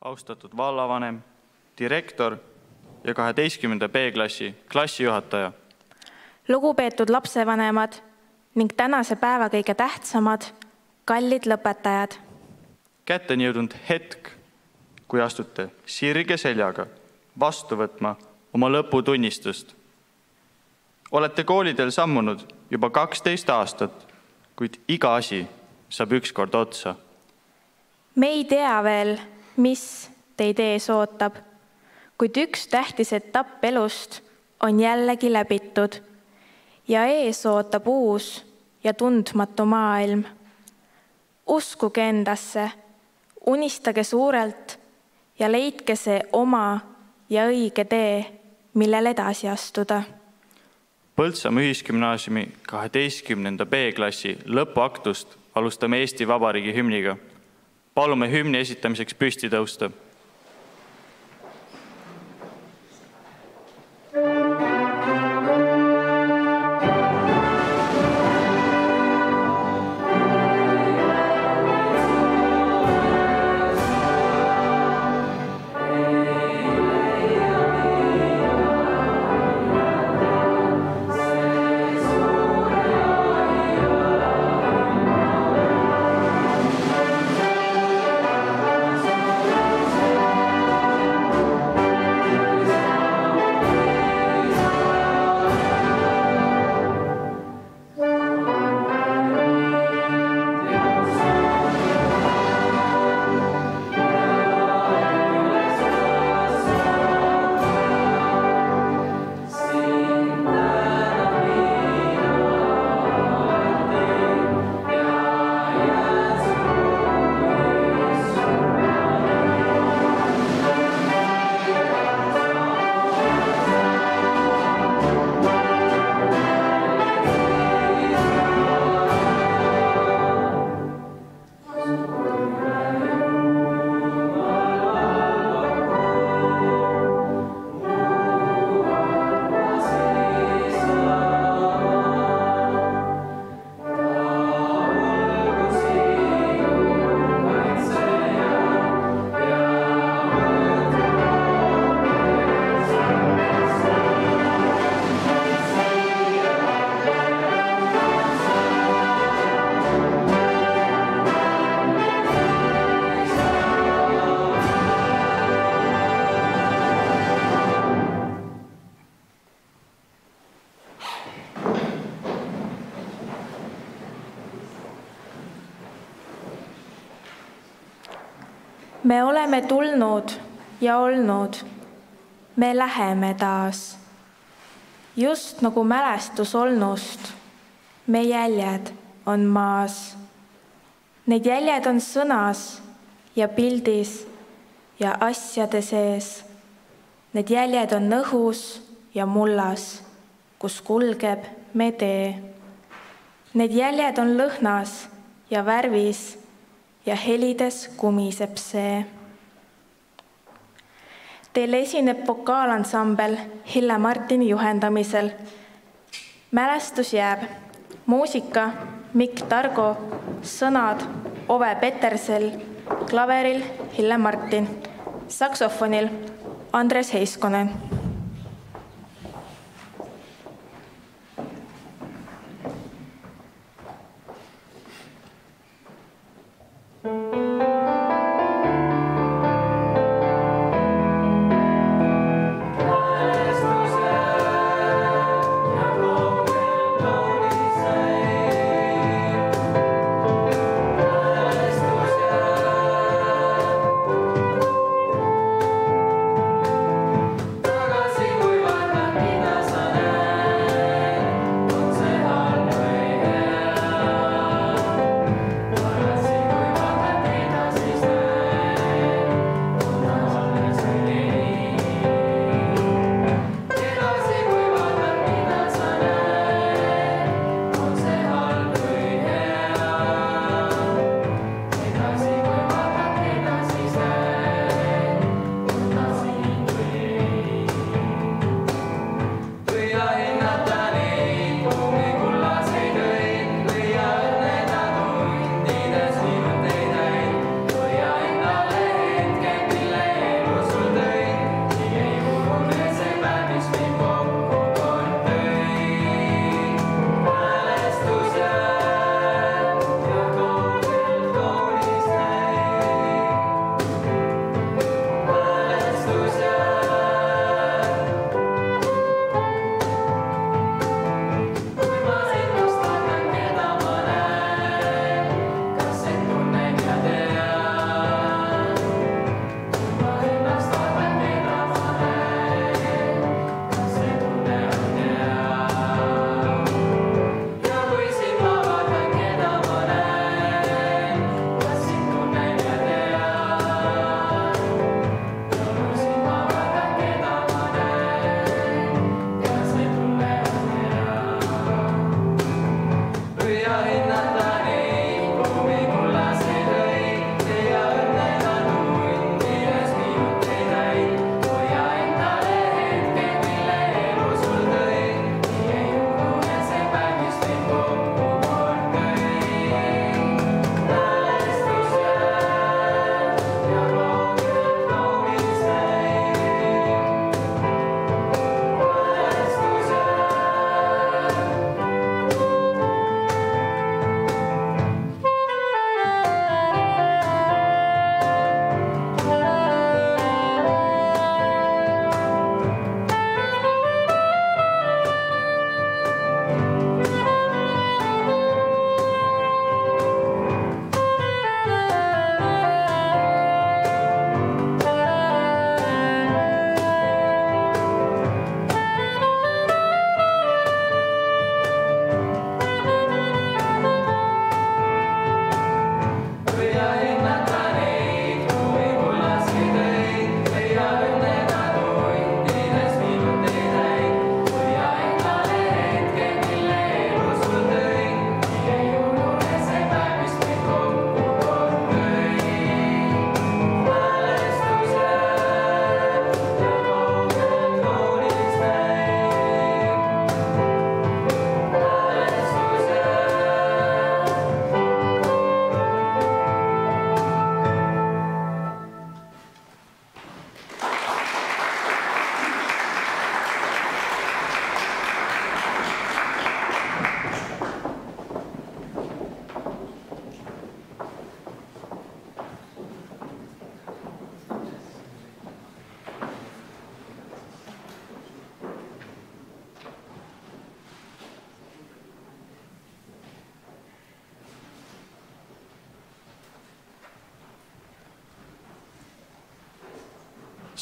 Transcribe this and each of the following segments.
austatud vallavanem, direktor ja 12. B-klassi klassijuhataja. Lugupeetud lapsevanemad ning tänase päeva kõige tähtsamad, kallid lõpetajad. Kätte on jõudnud hetk, kui astute sirge seljaga vastu võtma oma lõputunnistust. Olete koolidel sammunud juba 12 aastat, kuid iga asi saab ükskord otsa. Me ei tea veel, mis teid ees ootab, kuid üks tähtis etapp elust on jällegi läbitud ja ees ootab uus ja tundmatu maailm. Uskuge endasse, unistage suurelt ja leidke see oma ja õige tee, millel edasi astuda. Põltsamaa ühisgümnaasiumi 12. B-klassi lõpuaktust alustame Eesti Vabariigi hümniga. Palume hümni esitamiseks püsti tõusta. Me oleme tulnud ja olnud, me läheme taas. Just nagu mälestus olnust, me jäljed on maas. Need jäljed on sõnas ja pildis ja asjade sees. Need jäljed on õhus ja mullas, kus kulgeb me tee. Need jäljed on lõhnas ja värvis ja helides kumiseb see. Teil esineb vokaalansambel Hille Martini juhendamisel. Mälestus jääb. Muusika Mikk Targo, sõnad Ove Petersel, klaveril Hille Martin, saksofonil Andres Heiskonen. Thank you.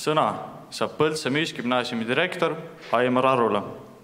sõna saab Põltsa Müüsgümnaasiumi direktor Aimar Arula.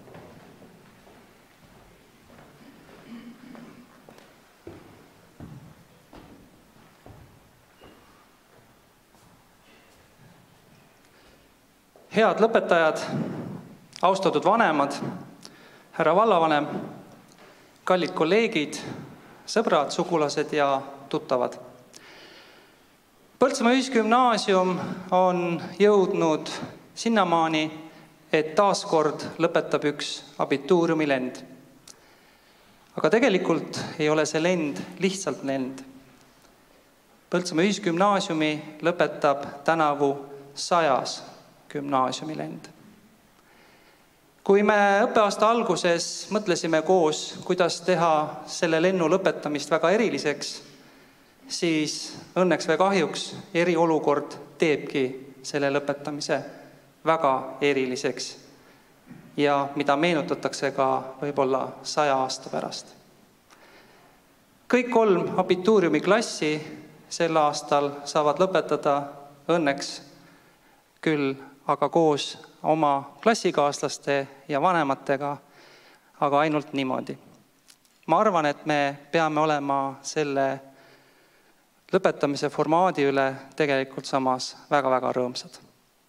Head lõpetajad, austatud vanemad, härra vallavanem, kallid kolleegid, sõbrad, sugulased ja tuttavad. Põltsamaa Ühisgümnaasium on jõudnud sinnamaani, et taaskord lõpetab üks abituuriumi lend. Aga tegelikult ei ole see lend lihtsalt lend. Põltsamaa Ühisgümnaasiumi lõpetab tänavu 100. gümnaasiumilend. Kui me õppeaasta alguses mõtlesime koos, kuidas teha selle lennu lõpetamist väga eriliseks, siis õnneks või kahjuks eriolukord teebki selle lõpetamise väga eriliseks ja mida meenutatakse ka võib-olla 100 aasta pärast. Kõik 3 abituuriumi klassi sel aastal saavad lõpetada õnneks küll aga koos oma klassikaaslaste ja vanematega, aga ainult niimoodi. Ma arvan, et me peame olema selle lõpetamise formaadi üle tegelikult samas väga-väga rõõmsad.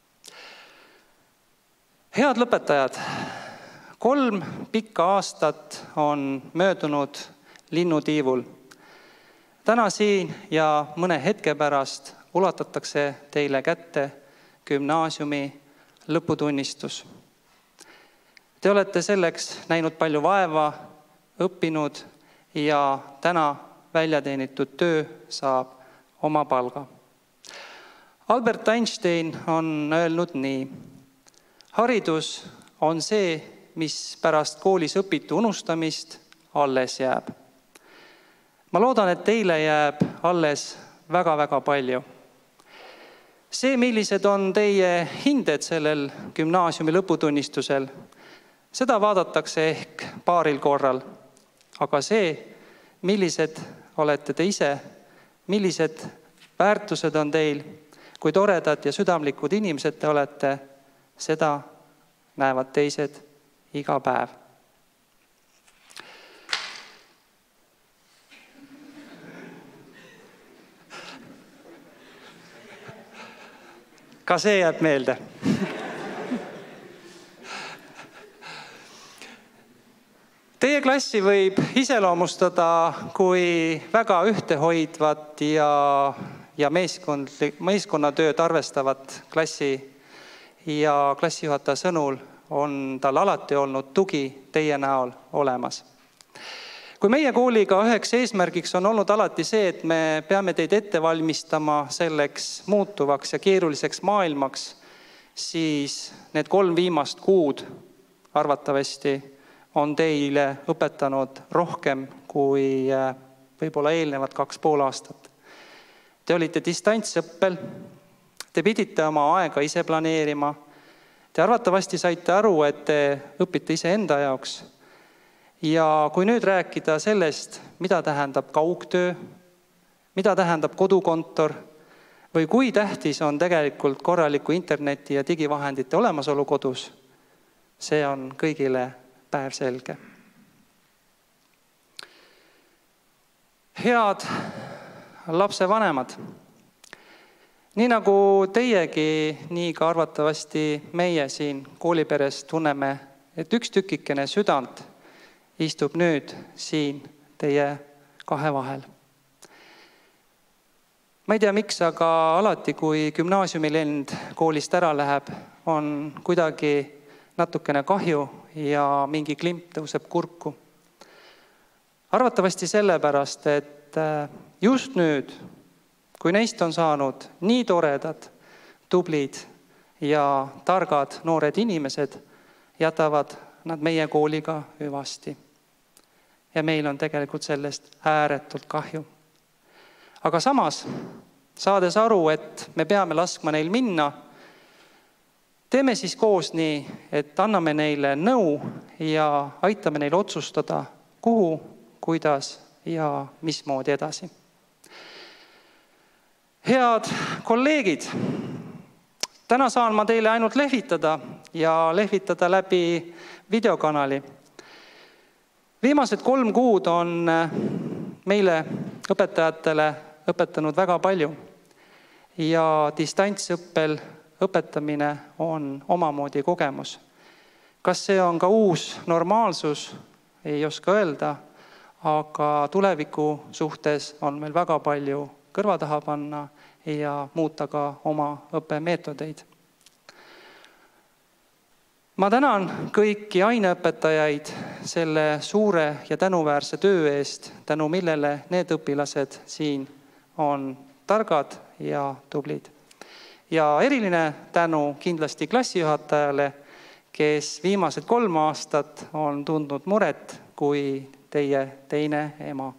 Head lõpetajad, 3 pikka aastat on möödunud linnutiivul. Täna siin ja mõne hetke pärast ulatatakse teile kätte gümnaasiumi lõputunnistus. Te olete selleks näinud palju vaeva, õppinud ja täna väljateenitud töö saab oma palga. Albert Einstein on öelnud nii: haridus on see, mis pärast koolis õpitu unustamist alles jääb. Ma loodan, et teile jääb alles väga-väga palju. See, millised on teie hinded sellel gümnaasiumi lõputunnistusel, seda vaadatakse ehk paaril korral. Aga see, millised olete te ise, millised väärtused on teil, kui toredad ja südamlikud inimesed te olete, seda näevad teised iga päev. Ka see jääb meelde. Teie klassi võib iseloomustada kui väga ühtehoidvat ja meeskonnatööd arvestavat klassi ja klassijuhataja sõnul on tal alati olnud tugi teie näol olemas. Kui meie kooliga üheks eesmärgiks on olnud alati see, et me peame teid ette valmistama selleks muutuvaks ja keeruliseks maailmaks, siis need 3 viimast kuud arvatavasti on teile õpetanud rohkem kui võib-olla eelnevad 2,5 aastat. Te olite distantsõppel, te pidite oma aega ise planeerima, te arvatavasti saite aru, et te õpite ise enda jaoks. Ja kui nüüd rääkida sellest, mida tähendab kaugtöö, mida tähendab kodukontor või kui tähtis on tegelikult korraliku interneti ja digivahendite olemasolu kodus, see on kõigile päevselge. Head lapsevanemad, nii nagu teiegi, nii ka arvatavasti meie siin kooliperes tunneme, et üks tükikene südant istub nüüd siin teie 2 vahel. Ma ei tea, miks, aga alati, kui gümnaasiumilend koolist ära läheb, on kuidagi natukene kahju ja mingi klimp tõuseb kurku. Arvatavasti sellepärast, et just nüüd, kui neist on saanud nii toredad, tublid ja targad noored inimesed, jätavad nad meie kooliga hüvasti. Ja meil on tegelikult sellest ääretult kahju. Aga samas, saades aru, et me peame laskma neil minna, teeme siis koos nii, et anname neile nõu ja aitame neil otsustada, kuhu, kuidas ja mismoodi edasi. Head kolleegid, Täna saan ma teile ainult lehvitada ja lehvitada läbi videokanali. Viimased 3 kuud on meile õpetajatele õpetanud väga palju ja distantsõppel õpetamine on omamoodi kogemus. Kas see on ka uus normaalsus, ei oska öelda, aga tuleviku suhtes on meil väga palju kõrva taha panna ja muuta ka oma õppemeetodeid. Ma tänan kõiki aineõpetajaid selle suure ja tänuväärse töö eest, tänu millele need õpilased siin on targad ja tublid. Ja eriline tänu kindlasti klassijuhatajale, kes viimased 3 aastat on tundnud muret kui teie teine ema.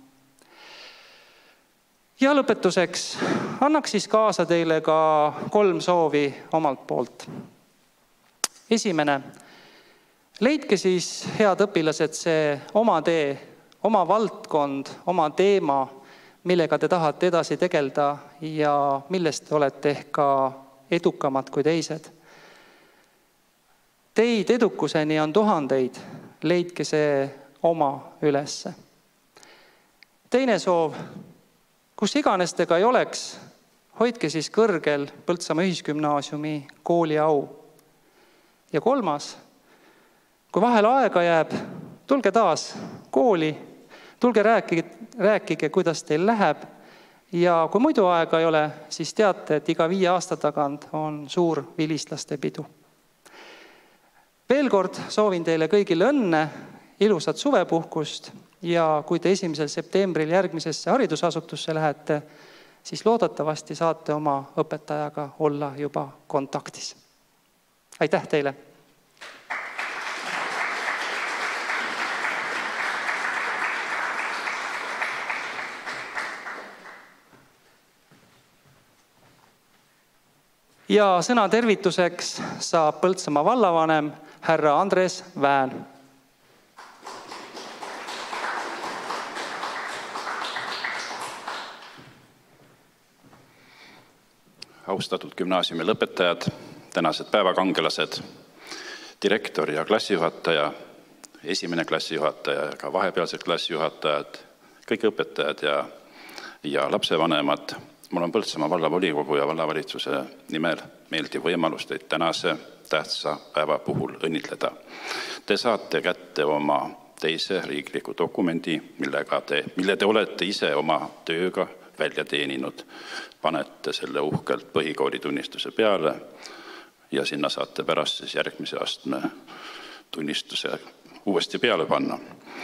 Ja lõpetuseks annaks siis kaasa teile ka 3 soovi omalt poolt. Esimene, leidke siis, head õpilased, see oma tee, oma valdkond, oma teema, millega te tahate edasi tegelda ja millest te olete ehk ka edukamad kui teised. Teid edukuseni on tuhandeid, leidke see oma ülesse. Teine soov, kus iganes te ka ei oleks, hoidke siis kõrgel Põltsamaa Ühisgümnaasiumi kooli au. Ja 3, kui vahel aega jääb, tulge taas kooli, tulge rääkige, kuidas teil läheb ja kui muidu aega ei ole, siis teate, et iga 5 aasta tagant on suur vilistlaste pidu. Veel kord soovin teile kõigile õnne, ilusat suvepuhkust ja kui te 1. septembril järgmisesse haridusasutusse lähete, siis loodetavasti saate oma õpetajaga olla juba kontaktis. Aitäh teile! Ja sõna tervituseks saab Põltsamaa vallavanem härra Andres Vään. Austatud gümnaasiumi lõpetajad, tänased päevakangelased, direktor ja klassijuhataja, esimene klassijuhataja ja ka vahepealsed klassijuhatajad, kõik õpetajad ja lapsevanemad. Mul on Põltsamaa vallavolikogu ja vallavalitsuse nimel meeldiv võimalus teid tänase tähtsa päeva puhul õnnitleda. Te saate kätte oma teise riikliku dokumendi, mille te olete ise oma tööga välja teeninud. Panete selle uhkelt põhikooli tunnistuse peale ja sinna saate pärast siis järgmise astme tunnistuse uuesti peale panna.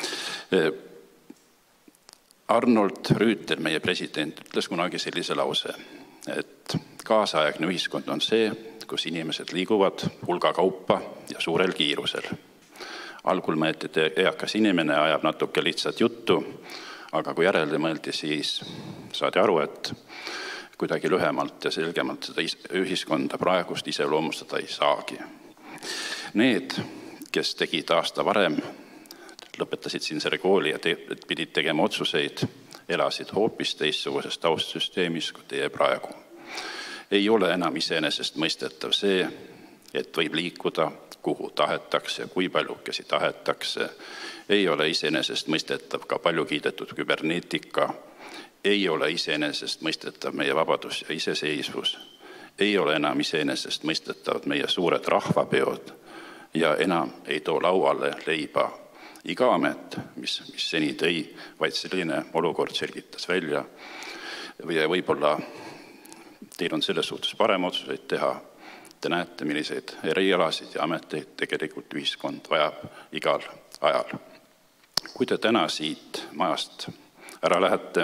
Arnold Rüütel, meie president, ütles kunagi sellise lause, et kaasaegne ühiskond on see, kus inimesed liiguvad hulga kaupa ja suurel kiirusel. Algul mõeldi, et eakas inimene ajab natuke lihtsat juttu, aga kui järele mõeldi, siis saadi aru, et kuidagi lühemalt ja selgemalt seda ühiskonda praegust iseloomustada ei saagi. Need, kes tegid aasta varem, lõpetasid siin selle kooli ja pidid tegema otsuseid, elasid hoopis teistsuguses taustsüsteemis kui teie praegu. Ei ole enam iseenesest mõistetav see, et võib liikuda, kuhu tahetakse ja kui paljukesi tahetakse. Ei ole iseenesest mõistetav ka palju kiidetud küberneetika. Ei ole iseenesest mõistetav meie vabadus ja iseseisvus. Ei ole enam iseenesest mõistetav meie suured rahvapeod ja enam ei too lauale leiba iga amet, mis seni tõi, vaid selline olukord selgitas välja. Ja võib-olla teil on selles suhtes parem otsuseid teha. Te näete, milliseid erialasid ja ameteid tegelikult ühiskond vajab igal ajal. Kui te täna siit majast ära lähete,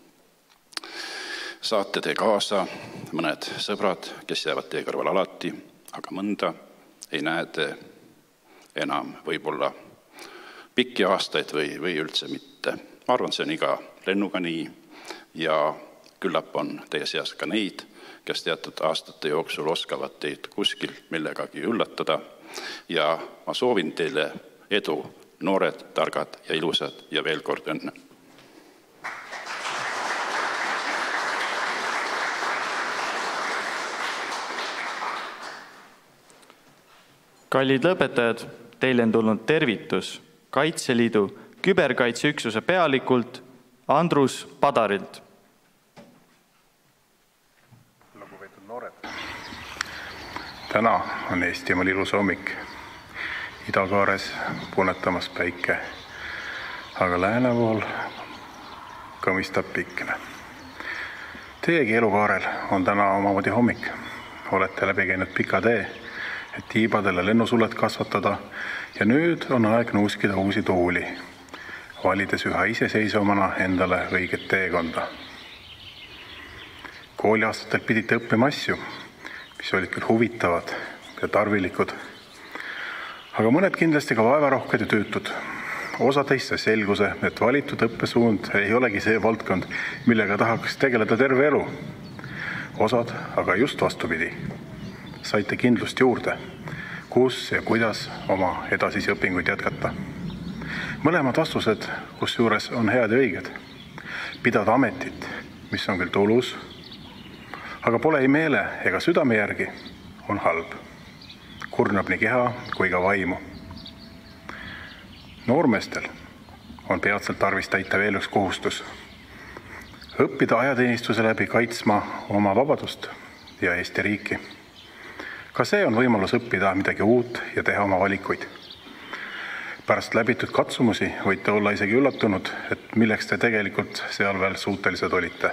saate te kaasa mõned sõbrad, kes jäävad teie kõrval alati, aga mõnda ei näe te enam võib-olla pikki aastaid või üldse mitte. Ma arvan, see on iga lennuga nii ja küllap on teie seas ka neid, kes teatud aastate jooksul oskavad teid kuskil millegagi üllatada. Ja ma soovin teile edu, noored, targad ja ilusad ja veel kord õnne. Kallid lõpetajad, teile on tulnud tervitus Kaitseliidu küberkaitseüksuse pealikult Andrus Padarilt. Lugupeetud noored. Täna on Eestimaal ilus hommik. Idakaares punetamas päike, aga lääne pool kõmistab pikne. Teiegi elukaarel on täna omamoodi hommik. Olete läbi käinud pika tee, et tiibadele lennusuled kasvatada ja nüüd on aeg nuuskida uusi tuuli, valides üha iseseisvamana endale õiget teekonda. Kooliaastatel pidite õppima asju, mis olid küll huvitavad ja tarvilikud, aga mõned kindlasti ka vaevarohked ja tüütud. Osa teist selguse, et valitud õppesuund ei olegi see valdkond, millega tahaks tegeleda terve elu. Osad aga just vastupidi. Saite kindlust juurde, kus ja kuidas oma edasisi õpinguid jätkata. Mõlemad vastused, kus juures on head ja õiged. Pidada ametit, mis on küll tulus, aga pole ei meele ega südame järgi, on halb. Kurnab nii keha kui ka vaimu. Noormeestel on peatselt tarvis täita veel üks kohustus. Õppida ajateenistuse läbi kaitsma oma vabadust ja Eesti riiki. Ka see on võimalus õppida midagi uut ja teha oma valikuid. Pärast läbitud katsumusi võite olla isegi üllatunud, et milleks te tegelikult seal veel suutelised olite.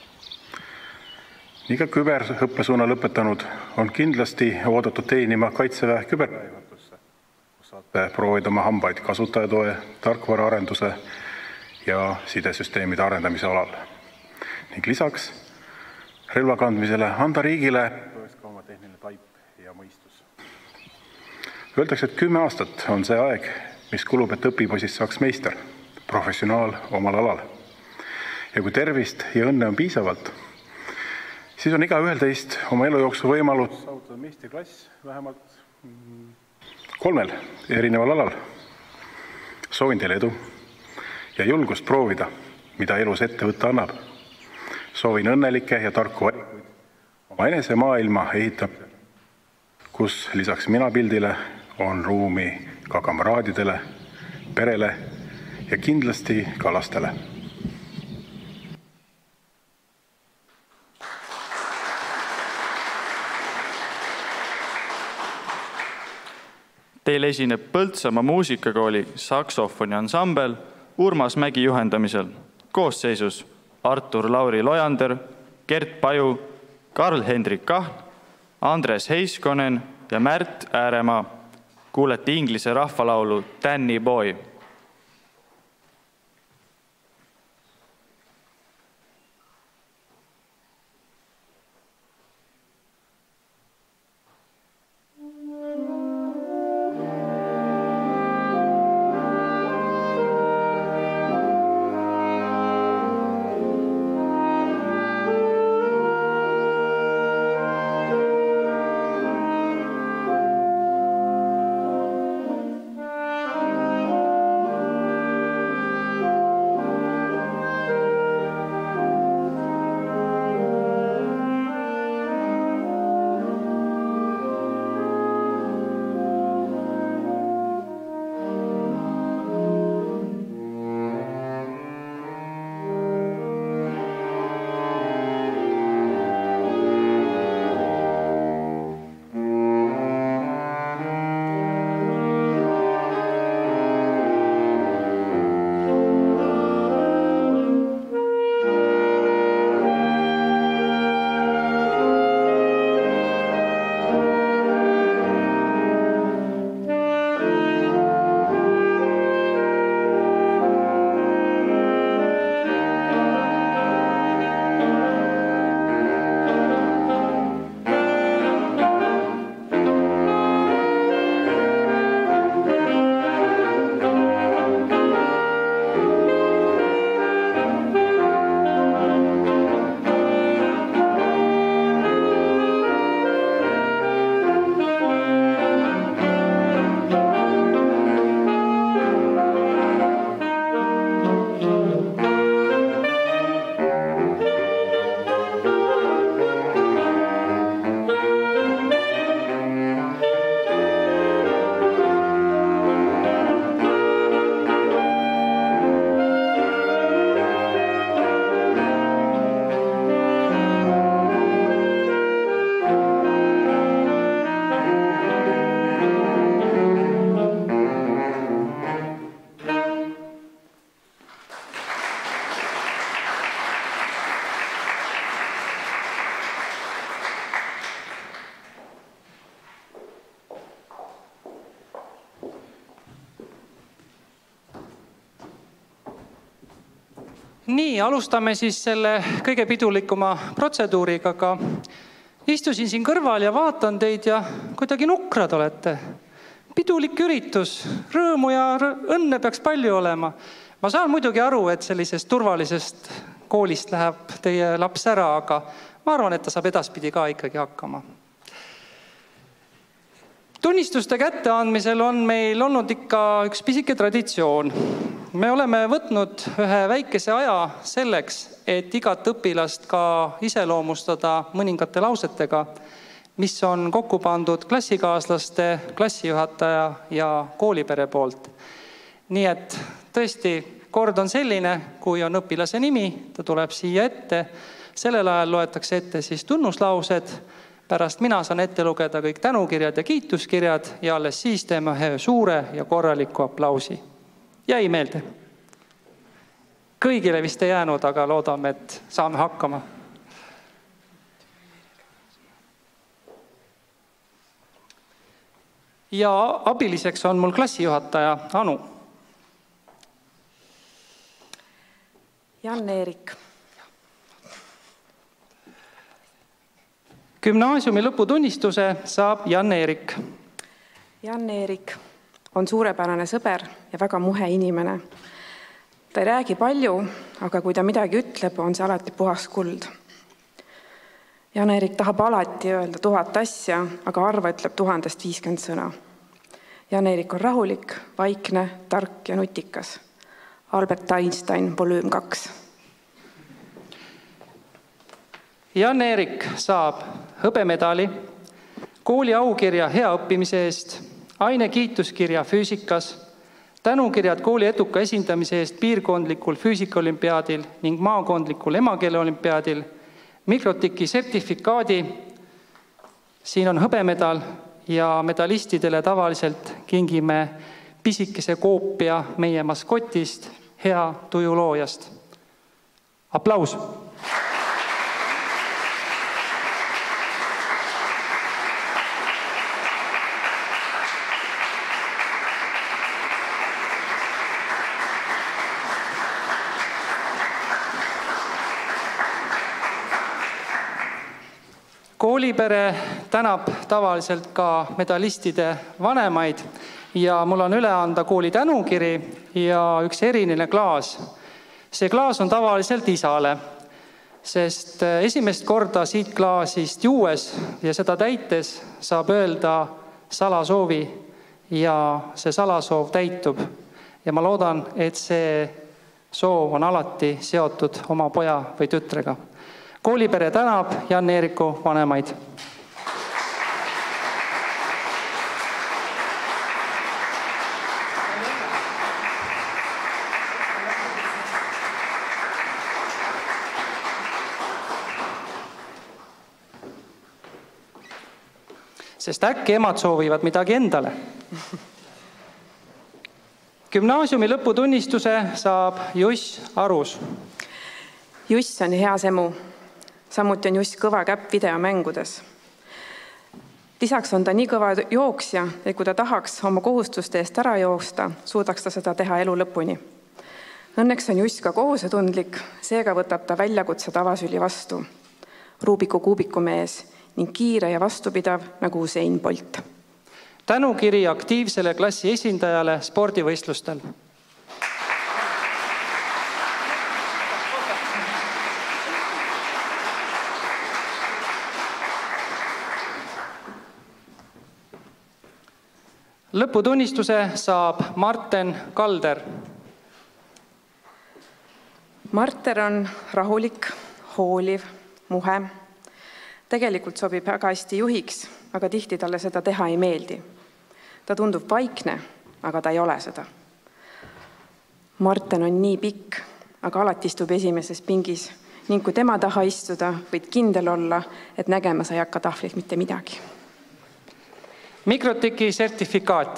Nii ka küberõppesuuna lõpetanud on kindlasti oodatud teenima Kaitseväe küberväejuhatusse, kus saate proovida oma hambaid kasutajatoe, tarkvaraarenduse ja sidesüsteemide arendamise alal. Ning lisaks relva kandmisele anda riigile ka oma tehniline taip ja mõistus. Öeldakse, et 10 aastat on see aeg, mis kulub, et õpipoisist saaks meister, professionaal omal alal. Ja kui tervist ja õnne on piisavalt, siis on iga ühel teist oma elu jooksul võimalus saavutada meistriklass vähemalt 3 erineval alal. Soovin teile edu ja julgust proovida, mida elus ette võtta annab. Soovin õnnelikke ja tarku valikuid oma enese maailma ehitamisel, kus lisaks mina pildile on ruumi ka kamraadidele, perele ja kindlasti ka lastele. Teil esineb Põltsamaa muusikakooli saksofoni ansambel Urmas Mägi juhendamisel. Koosseisus Artur Lauri Lojander, Gert Paju, Karl-Hendrik Kahn, Andres Heiskonen ja Märt Ääremaa. Kuulete inglise rahvalaulu Danny Boy. Nii, alustame siis selle kõige pidulikuma protseduuriga, aga istusin siin kõrval ja vaatan teid ja kuidagi nukrad olete. Pidulik üritus, rõõmu ja õnne peaks palju olema. Ma saan muidugi aru, et sellisest turvalisest koolist läheb teie laps ära, aga ma arvan, et ta saab edaspidi ka ikkagi hakkama. Tunnistuste kätteandmisel on meil olnud ikka üks pisike traditsioon. Me oleme võtnud ühe väikese aja selleks, et igat õpilast ka iseloomustada mõningate lausetega, mis on kokku pandud klassikaaslaste, klassijuhataja ja koolipere poolt. Nii et tõesti, kord on selline, kui on õpilase nimi, ta tuleb siia ette, sellel ajal loetakse ette siis tunnuslaused, pärast mina saan ette lugeda kõik tänukirjad ja kiituskirjad ja alles siis teeme ühe suure ja korraliku aplausi. Jäi meelde? Kõigile vist ei jäänud, aga loodame, et saame hakkama. Ja abiliseks on mul klassijuhataja Anu. Jan-Erik. Gümnaasiumi lõputunnistuse saab Jan-Erik. Jan-Erik on suurepärane sõber ja väga muhe inimene. Ta ei räägi palju, aga kui ta midagi ütleb, on see alati puhas kuld. Jan-Erik tahab alati öelda 1000 asja, aga harva ütleb 1050 sõna. Jan-Erik on rahulik, vaikne, tark ja nutikas. Albert Einstein, volüüm 2. Jan-Erik saab hõbemedali, kooli aukirja hea õppimise eest, aine kiituskirja füüsikas, tänukirjad kooli eduka esindamise eest piirkondlikul füüsikaolümpiaadil ning maakondlikul emakeeleolümpiaadil, mikrotiki sertifikaadi, siin on hõbemedal ja medalistidele tavaliselt kingime pisikese koopia meie maskotist, hea tujuloojast. Aplaus! Koolipere tänab tavaliselt ka medalistide vanemaid ja mul on üle anda kooli tänukiri ja üks eriline klaas. See klaas on tavaliselt isale, sest esimest korda siit klaasist juues ja seda täites saab öelda salasoovi ja see salasoov täitub. Ja ma loodan, et see soov on alati seotud oma poja või tütrega. Koolipere tänab Jan-Eeriku vanemaid. Sest äkki emad soovivad midagi endale. Gümnaasiumi lõputunnistuse saab Juss Arus. Juss on hea semu. Samuti on Juss kõva käpp videomängudes. Lisaks on ta nii kõva jooksja, et kui ta tahaks oma kohustuste eest ära jooksta, suudaks ta seda teha elu lõpuni. Õnneks on Juss ka kohusetundlik, seega võtab ta väljakutse tavasüli vastu. Rubiku kuubiku mees ning kiire ja vastupidav nagu Usain Bolt. Tänukiri aktiivsele klassi esindajale spordivõistlustel. Lõputunnistuse saab Marten Kalder. Marter on rahulik, hooliv, muhe. Tegelikult sobib väga hästi juhiks, aga tihti talle seda teha ei meeldi. Ta tundub vaikne, aga ta ei ole seda. Marten on nii pikk, aga alati istub esimeses pingis ning kui tema taha istuda, võid kindel olla, et nägema sa ei hakka tahvlis mitte midagi. Mikrotiki sertifikaat.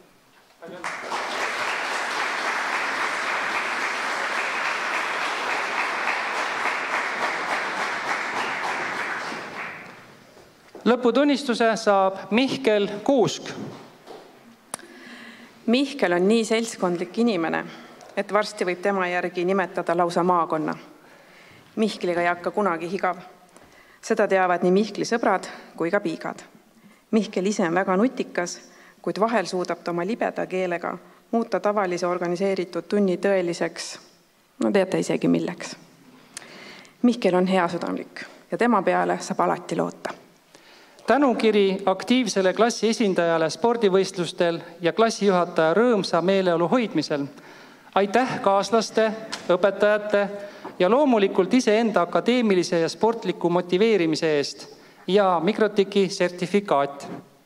Lõputunnistuse saab Mihkel Kuusk. Mihkel on nii seltskondlik inimene. et varsti võib tema järgi nimetada lausa maakonna. Mihkliga ei hakka kunagi higav. Seda teavad nii Mihkli sõbrad kui ka piigad. Mihkel ise on väga nutikas, kuid vahel suudab ta oma libeda keelega muuta tavalise organiseeritud tunni tõeliseks, no teate isegi milleks. Mihkel on heasüdamlik ja tema peale saab alati loota. Tänukiri aktiivsele klassi esindajale spordivõistlustel ja klassijuhataja rõõmsa meeleolu hoidmisel. Aitäh kaaslaste, õpetajate ja loomulikult iseenda akadeemilise ja sportliku motiveerimise eest ja Mikrotiki sertifikaat.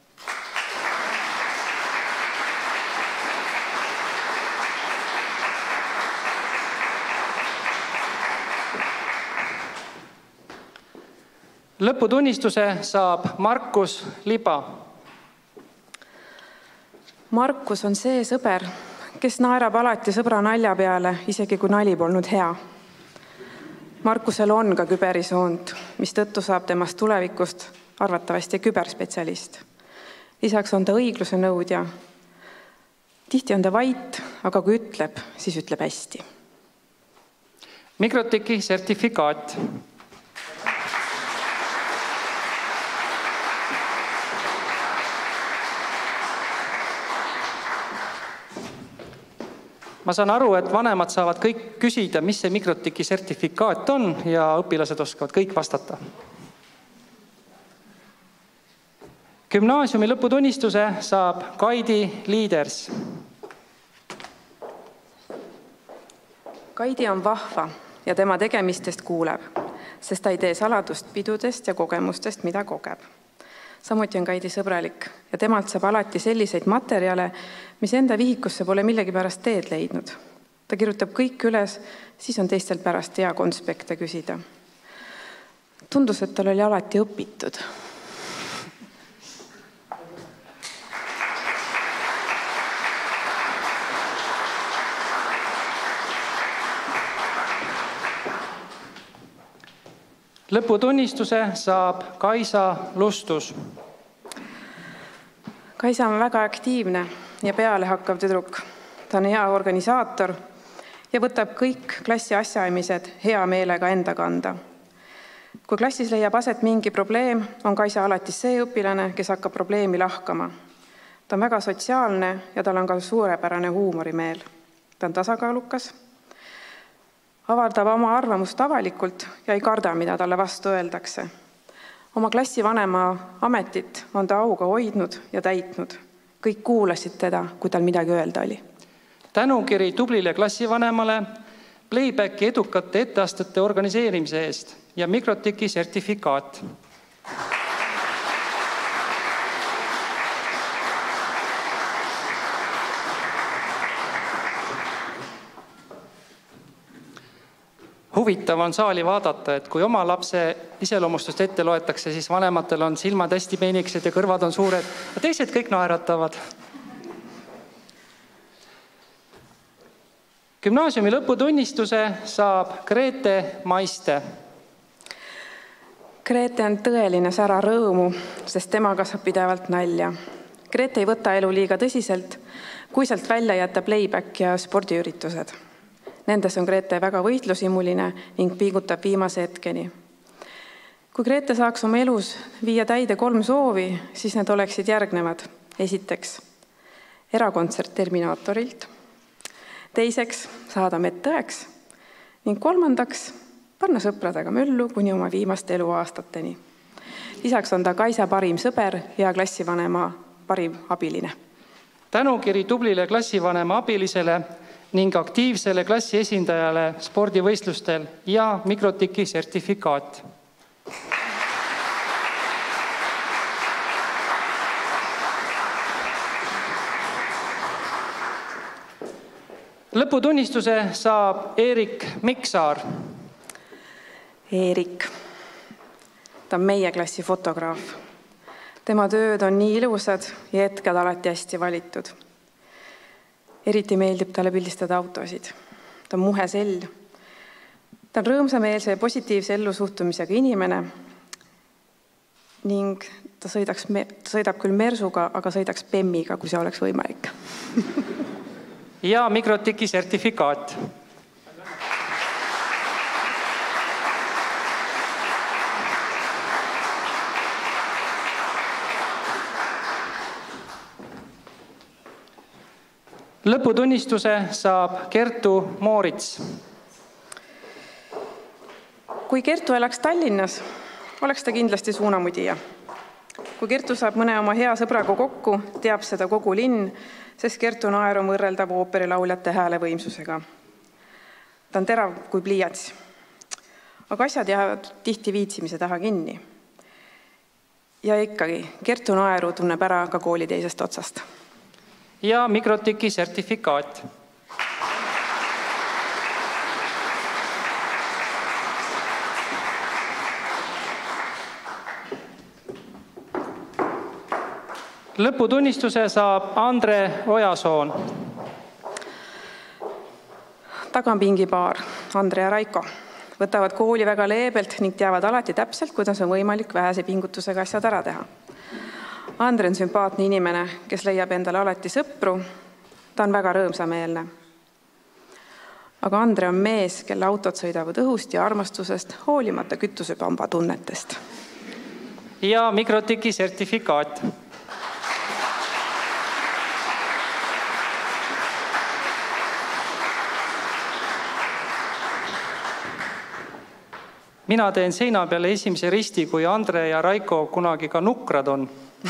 Lõputunnistuse saab Markus Liba. Markus on see sõber, kes naerab alati sõbra nalja peale, isegi kui nali polnud hea. Markusel on ka küberisoont, mis tõttu saab temast tulevikust arvatavasti küberspetsialist. Lisaks on ta õigluse nõudja. Tihti on ta vait, aga kui ütleb, siis ütleb hästi. Mikrotiki sertifikaat. Ma saan aru, et vanemad saavad kõik küsida, mis see Mikrotiki sertifikaat on ja õpilased oskavad kõik vastata. Gümnaasiumi lõputunnistuse saab Kaidi Liiders. Kaidi on vahva ja tema tegemistest kuuleb, sest ta ei tee saladust pidudest ja kogemustest, mida kogeb. Samuti on Kaidi sõbralik ja temalt saab alati selliseid materjale, mis enda vihikusse pole millegi pärast teed leidnud. Ta kirjutab kõik üles, siis on teistelt pärast hea konspekte küsida. Tundus, et tal oli alati õpitud. Lõputunnistuse saab Kaisa Lustus. Kaisa on väga aktiivne ja pealehakkav tüdruk. Ta on hea organisaator ja võtab kõik klassi asjaajamised hea meelega enda kanda. Kui klassis leiab aset mingi probleem, on Kaisa alati see õpilane, kes hakkab probleemi lahkama. Ta on väga sotsiaalne ja tal on ka suurepärane huumorimeel. Ta on tasakaalukas, avaldab oma arvamust avalikult ja ei karda, mida talle vastu öeldakse. Oma klassivanema ametit on ta auga hoidnud ja täitnud. Kõik kuulasid teda, kui tal midagi öelda oli. Tänukiri tublile klassivanemale, Playbacki edukate etteastete organiseerimise eest ja Mikrotiki sertifikaat. Huvitav on saali vaadata, et kui oma lapse iseloomustust ette loetakse, siis vanematel on silmad hästi peenikesed ja kõrvad on suured ja teised kõik naeratavad. Gümnaasiumi lõputunnistuse saab Grete Maiste. Grete on tõeline sära rõõmu, sest temaga saab pidevalt nalja. Grete ei võta elu liiga tõsiselt, kui sealt välja jätta Playback ja spordiüritused. Nendes on Grete väga võitlusimuline ning piigutab viimase hetkeni. Kui Grete saaks oma elus viia täide 3 soovi, siis need oleksid järgnevad. Esiteks, erakontsert Terminaatorilt. Teiseks, saada medõeks. Ning 3, panna sõpradega möllu kuni oma viimaste eluaastateni. Lisaks on ta Kaisa parim sõber ja klassivanema parim abiline. Tänukiri tublile klassivanema abilisele ning aktiivsele klassi esindajale spordivõistlustel ja Mikrotiki sertifikaat. Lõputunnistuse saab Eerik Miksaar. Eerik. Ta on meie klassi fotograaf. Tema tööd on nii ilusad ja hetked alati hästi valitud. Eriti meeldib talle pildistada autosid. Ta on muhe sell. Ta on rõõmsameelse ja positiivse ellusuhtumisega inimene ning ta sõidab küll Mersuga, aga sõidaks Bemmiga, kui see oleks võimalik. ja Mikrotiki sertifikaat. Lõputunnistuse saab Kertu Moorits. Kui Kertu elaks Tallinnas, oleks ta kindlasti suunamudija. Kui Kertu saab mõne oma hea sõbraga kokku, teab seda kogu linn, sest Kertu naer on võrreldav ooperilauljate hääle võimsusega. Ta on terav kui pliiats. Aga asjad jäävad tihti viitsimise taha kinni. Ja ikkagi, Kertu naeru tunneb ära ka kooli teisest otsast. Ja Mikrotiki sertifikaat. Lõputunnistuse saab Andre Ojasoon. Tagampingi paar, Andre ja Raiko, võtavad kooli väga leebelt ning teavad alati täpselt, kuidas on võimalik vähese pingutusega asjad ära teha. Andre on sümpaatne inimene, kes leiab endale alati sõpru. Ta on väga rõõmsameelne. Aga Andre on mees, kelle autod sõidavad õhust ja armastusest, hoolimata kütusepamba tunnetest. Ja Mikrotiki sertifikaat. Mina teen seina peale esimese risti, kui Andre ja Raiko kunagi ka nukrad on.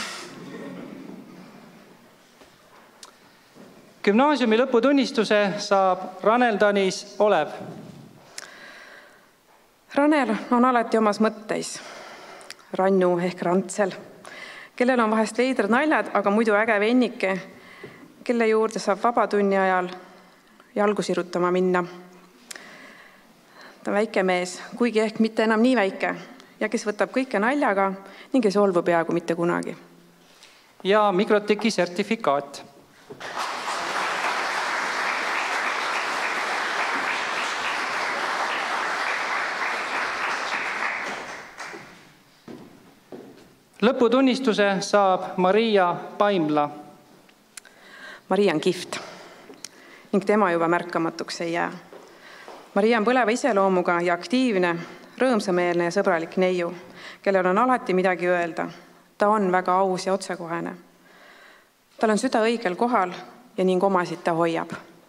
Gümnaasiumi lõputunnistuse saab Ranel Tanis Olev. Ranel on alati omas mõtteis. Rannu ehk Rantsel, kellel on vahest veidrad naljad, aga muidu äge vennike, kelle juurde saab vabatunni ajal jalgu sirutama minna. Ta on väike mees, kuigi ehk mitte enam nii väike, ja kes võtab kõike naljaga ning ei solvu peaaegu mitte kunagi. Ja Mikrotiki sertifikaat. Lõputunnistuse saab Maria Paimla. Maria on kihvt ning tema juba märkamatuks ei jää. Maria on põleva iseloomuga ja aktiivne, rõõmsameelne ja sõbralik neiu, kellel on alati midagi öelda. Ta on väga aus ja otsekohene. Tal on süda õigel kohal ja ning omasid ta hoiab.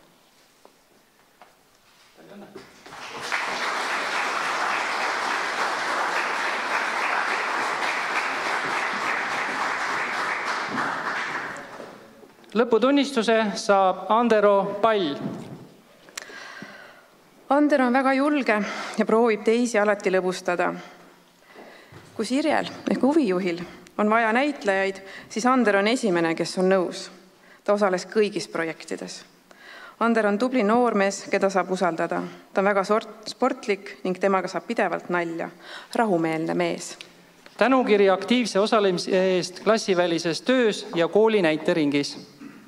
Lõputunnistuse saab Andero Pall. Ander on väga julge ja proovib teisi alati lõbustada. Kui Sirjel ehk huvijuhil on vaja näitlejaid, siis Ander on esimene, kes on nõus. Ta osales kõigis projektides. Ander on tubli noormees, keda saab usaldada. Ta on väga sportlik ning temaga saab pidevalt nalja. Rahumeelne mees. Tänukiri aktiivse osalemise eest klassivälises töös ja kooli näiteringis.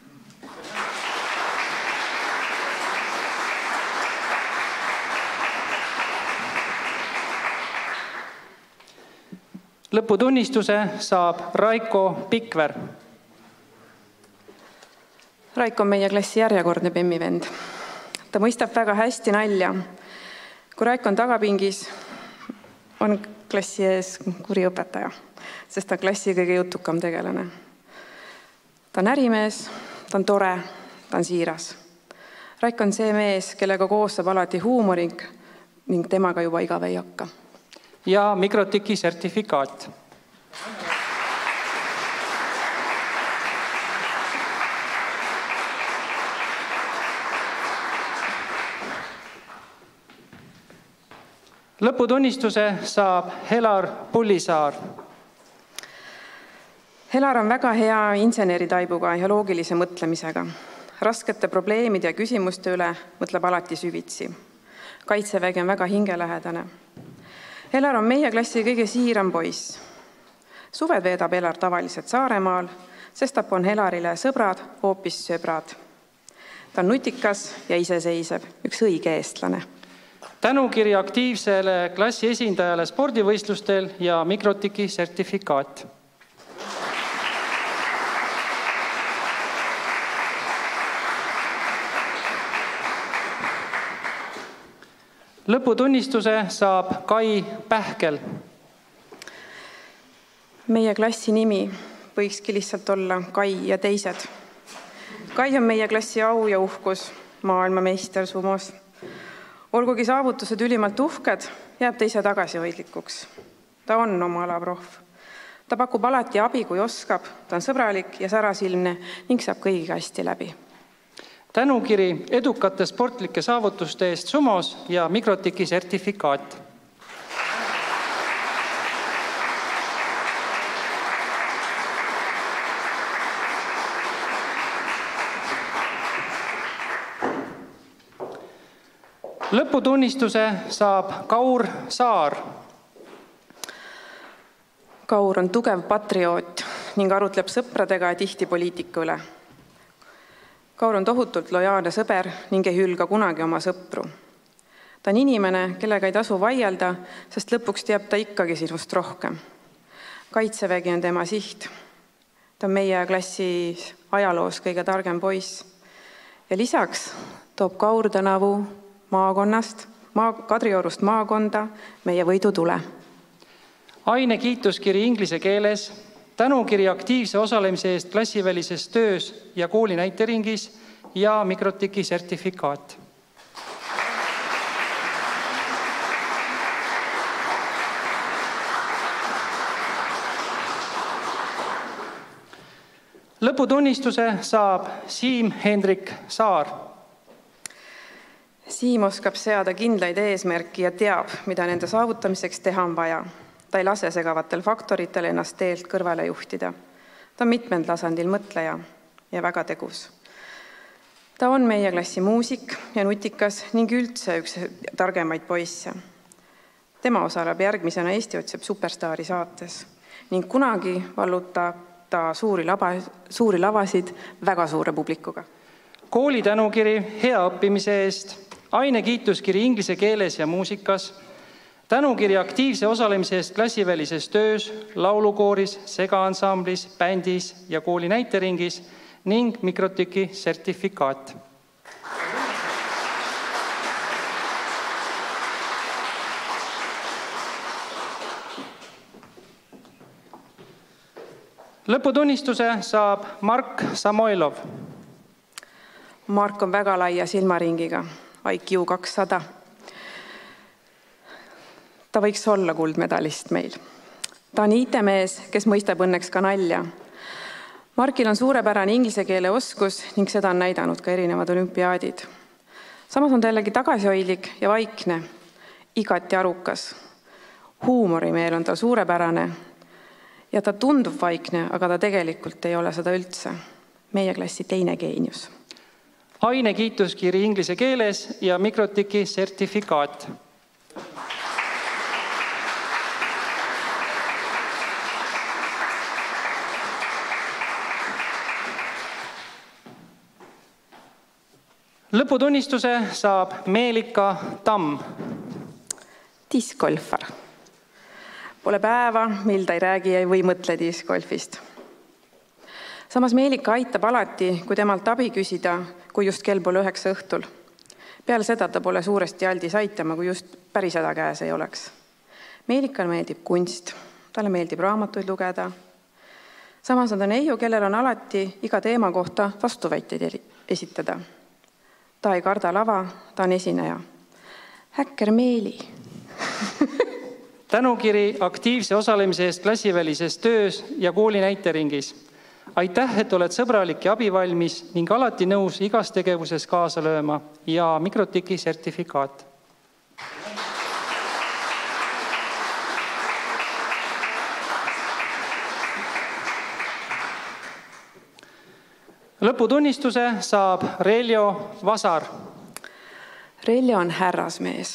Lõputunnistuse saab Raiko Pikver. Raiko on meie klassi järjekordne bemmivend. Ta mõistab väga hästi nalja. Kui Raiko on tagapingis, on klassi ees kuri õpetaja, sest ta on klassi kõige jutukam tegelane. Ta on ärimees, ta on tore, ta on siiras. Raiko on see mees, kellega koos saab alati huumoring ning temaga juba igav ei hakka. Ja Mikrotiki sertifikaat. Lõputunnistuse saab Helar Pullisaar. Helar on väga hea inseneritaibuga ja loogilise mõtlemisega. Raskete probleemide ja küsimuste üle mõtleb alati süvitsi. Kaitsevägi on väga hingelähedane. Helar on meie klassi kõige siiram poiss. Suved veedab Helar tavaliselt Saaremaal, sest on Helarile sõbrad, hoopis söbrad. Ta on nutikas ja iseseisev, üks õige eestlane. Tänukiri aktiivsele klassi esindajale spordivõistlustel ja Mikrotiki sertifikaat. Lõputunnistuse saab Kai Pähkel. Meie klassi nimi võikski lihtsalt olla Kai ja teised. Kai on meie klassi au ja uhkus, maailmameister sumos. Olgugi saavutused ülimalt uhked, jääb ta ise tagasihoidlikuks. Ta on oma ala proff. Ta pakub alati abi, kui oskab, ta on sõbralik ja särasilmne ning saab kõigiga hästi läbi. Tänukiri edukate sportlike saavutuste eest sumos ja Mikrotiki sertifikaat. Lõputunnistuse saab Kaur Saar. Kaur on tugev patrioot ning arutleb sõpradega ja tihti poliitika üle. Kaur on tohutult lojaalne sõber ning ei hülga kunagi oma sõpru. Ta on inimene, kellega ei tasu vaielda, sest lõpuks teab ta ikkagi sinust rohkem. Kaitsevägi on tema siht. Ta on meie klassis ajaloos kõige targem poiss. Ja lisaks toob Kaur tänavu maakonnast, Kadriorust maakonda meie võidutule. Aine kiituskiri inglise keeles, tänukiri aktiivse osalemise eest klassivälises töös ja kooli näiteringis ja Mikrotiki sertifikaat. Lõputunnistuse saab Siim Hendrik Saar. Siim oskab seada kindlaid eesmärki ja teab, mida nende saavutamiseks teha on vaja. Ta ei lase segavatel faktoritel ennast teelt kõrvale juhtida. Ta on mitmel tasandil mõtleja ja väga tegus. Ta on meie klassi muusik ja nutikas ning üldse üks targemaid poisse. Tema osaleb järgmisena Eesti otsib superstaari saates ning kunagi vallutab ta suuri lavasid väga suure publikuga. Kooli tänukiri hea õppimise eest, Aine kiituskiri inglise keeles ja muusikas, tänukiri aktiivse osalemise eest klassivälises töös, laulukooris, segaansamblis, bändis ja kooli näiteringis ning Mikrotiki sertifikaat. Lõputunnistuse saab Mark Samoilov. Mark on väga laia silmaringiga, IQ 200. Ta võiks olla kuldmedalist meil. Ta on IT-mees, kes mõistab õnneks ka nalja. Markil on suurepärane inglise keele oskus ning seda on näidanud ka erinevad olümpiaadid. Samas on ta jällegi tagasihoidlik ja vaikne, igati arukas. Huumorimeel on ta suurepärane ja ta tundub vaikne, aga ta tegelikult ei ole seda üldse. Meie klassi teine geenius. Aine kiituskiri inglise keeles ja Mikrotiki sertifikaat. Lõputunnistuse saab Meelika Tamm. Discgolfar. Pole päeva, mil ta ei räägi ja või mõtle discgolfist. Samas Meelika aitab alati, kui temalt abi küsida, kui just kell pole 9 õhtul. Peale seda ta pole suuresti aldis aitama, kui just päris häda käes ei oleks. Meelikale meeldib kunst, talle meeldib raamatuid lugeda. Samas on ta neiu, kellel on alati iga teema kohta vastuväiteid esitada. Ta ei karda lava, ta on esineja. Häkker Meeli. Tänukiri aktiivse osalemise eest klassivälises töös ja kooli näiteringis. Aitäh, et oled sõbralik ja abivalmis ning alati nõus igas tegevuses kaasa lööma ja Mikrotiki sertifikaat. Lõputunnistuse saab Reljo Vasar. Reljo on härrasmees.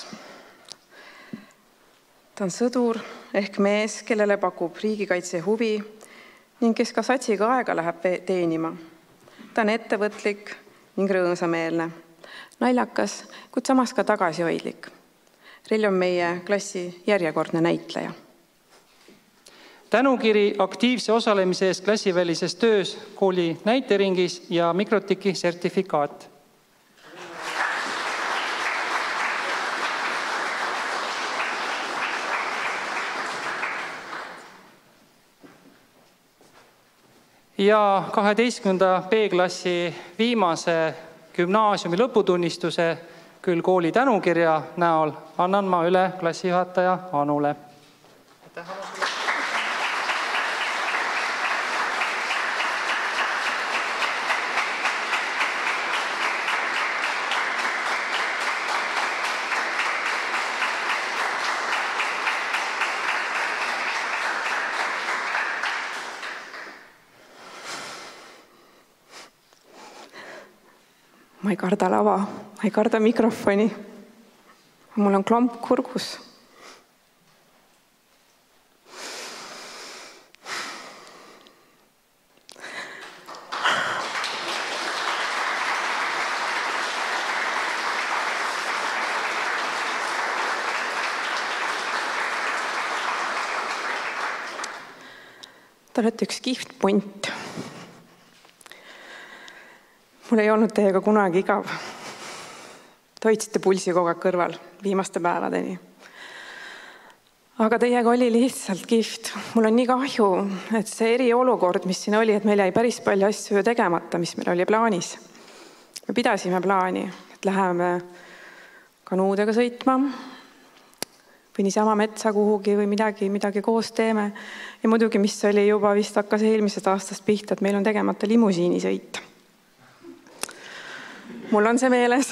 Ta on sõdur ehk mees, kellele pakub riigikaitse huvi ning kes ka satsiga aega läheb teenima. Ta on ettevõtlik ning rõõmsameelne, naljakas, kuid samas ka tagasihoidlik. Reljo on meie klassi järjekordne näitleja. Tänukiri aktiivse osalemise eest klassivälises töös, kooli näiteringis ja Mikrotiki sertifikaat. ja 12. B-klassi viimase gümnaasiumi lõputunnistuse küll kooli tänukirja näol annan ma üle klassijuhataja Anule. Ma ei karda lava, ma ei karda mikrofoni. Mul on klomp kurgus. Te olete üks kihvt punt. Mul ei olnud teiega kunagi igav. Te hoidsite pulsi kogu aeg kõrval viimaste päevadeni. Aga teiega oli lihtsalt kihvt. Mul on nii kahju, et see eriolukord, mis siin oli, et meil jäi päris palju asju tegemata, mis meil oli plaanis. Me pidasime plaani, et läheme kanuudega sõitma või niisama metsa kuhugi või midagi koos teeme. Ja muidugi, mis oli juba vist hakkas eelmisest aastast pihta, et meil on tegemata limusiinisõit. Mul on see meeles.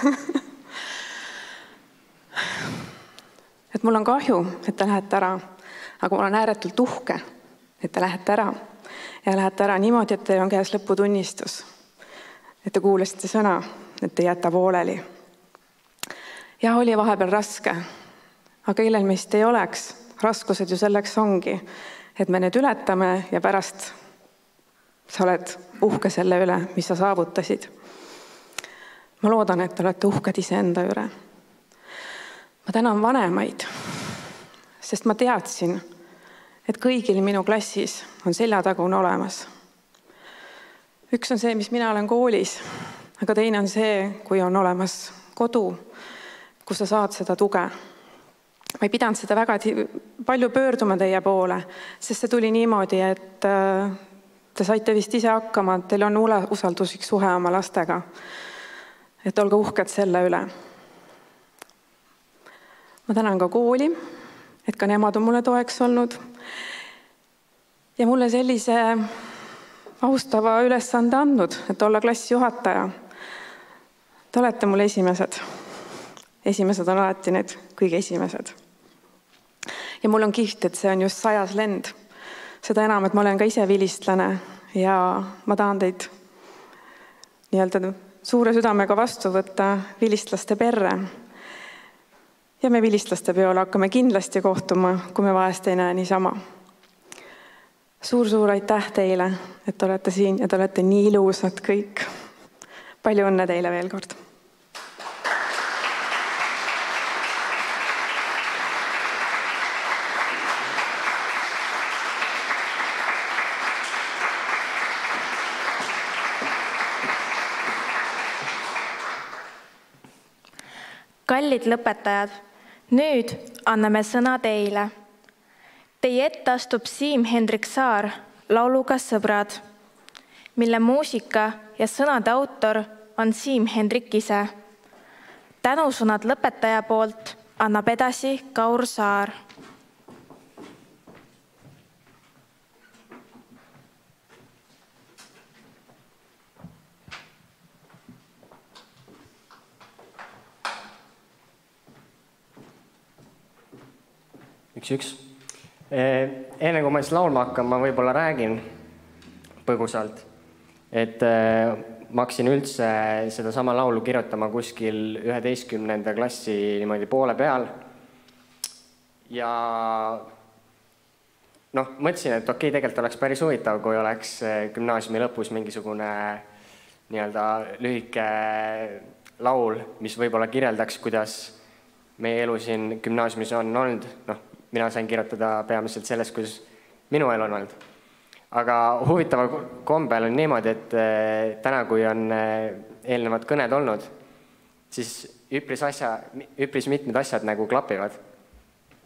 Et mul on kahju, et te lähete ära, aga mul on ääretult uhke, et te lähete ära. Ja lähete ära niimoodi, et teil on käes lõputunnistus. Et te kuulasite sõna, et te jäta pooleli. Ja oli vahepeal raske, aga kellel meist ei oleks. Raskused ju selleks ongi, et me need ületame ja pärast sa oled uhke selle üle, mis sa saavutasid. Ma loodan, et te olete uhked iseenda üle. Ma tänan vanemaid, sest ma teadsin, et kõigil minu klassis on seljatagune olemas. Üks on see, mis mina olen koolis, aga teine on see, kui on olemas kodu, kus sa saad seda tuge. Ma ei pidanud seda väga palju pöörduma teie poole, sest see tuli niimoodi, et te saite vist ise hakkama, et teil on usalduslik suhe oma lastega. Et olge uhked selle üle. Ma tänan ka kooli, et ka nemad on mulle toeks olnud. Ja mulle sellise austava ülesande andnud, et olla klassijuhataja. Te olete mul esimesed. Esimesed on alati need kõige esimesed. Ja mul on kihvt, et see on just 100. lend. Seda enam, et ma olen ka ise vilistlane ja ma tahan teid nii-öelda suure südamega vastu võtta vilistlaste perre. Ja me vilistlaste peole hakkame kindlasti kohtuma, kui me vahest ei näe niisama. Suur aitäh teile, et te olete siin ja te olete nii ilusad kõik. Palju õnne teile veel kord. Kallid lõpetajad, nüüd anname sõna teile. Teie ette astub Siim Hendrik Saar lauluga Sõbrad, mille muusika ja sõnade autor on Siim Hendrik ise. Tänusõnad lõpetaja poolt annab edasi Kaur Saar. Üks. Enne kui ma laulma hakkan, ma võib-olla räägin põgusalt, et ma hakkasin üldse seda sama laulu kirjutama kuskil 11. klassi niimoodi poole peal. Ja mõtlesin, et okei, tegelikult oleks päris huvitav, kui oleks gümnaasiumi lõpus mingisugune nii-öelda lühike laul, mis võib-olla kirjeldaks, kuidas meie elu siin gümnaasiumis on olnud. Mina sain kirjutada peamiselt sellest, kuidas minu elu on olnud. Aga huvitava kombel on niimoodi, et täna, kui on eelnevad kõned olnud, siis üpris mitmed asjad nagu klapivad.